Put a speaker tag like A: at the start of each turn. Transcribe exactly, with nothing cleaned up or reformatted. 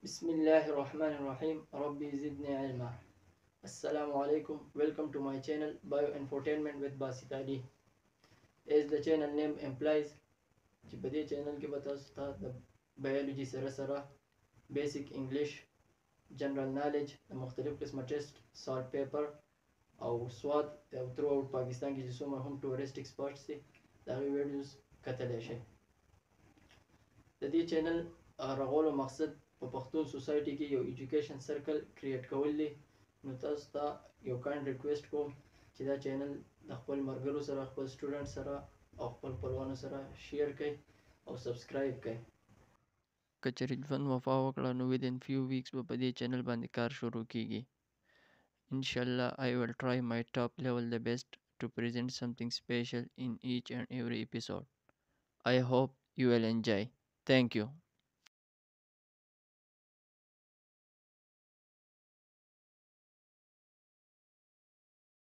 A: بسم الله الرحمن الرحيم ربي زدني علما. Assalamu alaikum. Welcome to my channel Bio-Infotainment with Basit Ali. As the channel name implies, چې په دې چینل کې به تاسو ته د بایولوژي سره سره بیسیک انګلیش، جنرال نالج، د مختلف قسمه ټیسټ، سالټ پیپر او سواد او تھرو آوټ پاکستان کې چې څومره هم ټورست ایکسپرټس دي د هغې ویډیوز کتلی شئ. د دې چینل رغولو مقصد په پښتون سوسایټي کې یو ایجوکیشن سرکل کریټ کول دي. نو تاسو ته یو کاینډ ریکویسټ کوم چې دا چینل د خپل ملګرو سره، خپل سټوډنټ سره او خپل خپلوانو سره شیر کړئ او سبسکرایب کړئ. که چېرې ژوند وفا وکړه نو within few weeks به په دې چینل باندې کار شروع کیږي. Inshallah, I will try my top level the best to present something special in each and every episode. I hope you will enjoy. Thank you.